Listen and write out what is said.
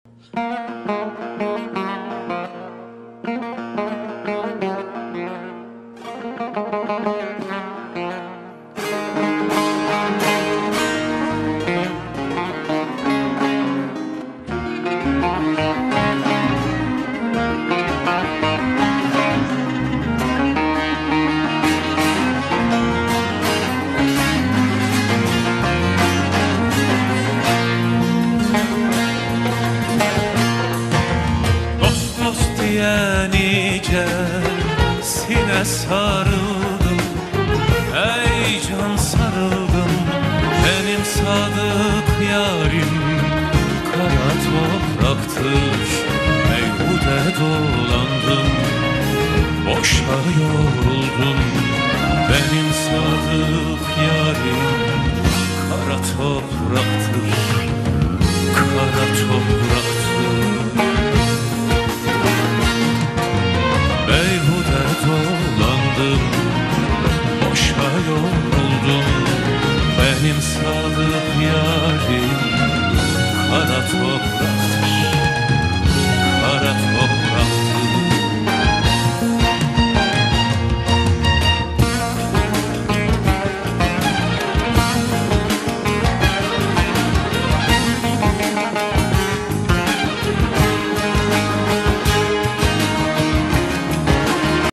Sine sarıldım, ey can sarıldım. Benim sadık yarim kara topraktır. Meyhude dolandım, boşa yoruldum. Benim sadık yarim kara topraktır, kara topraktır. Dolandım, boşa yoruldum. Benim sadık yarim kara toprak.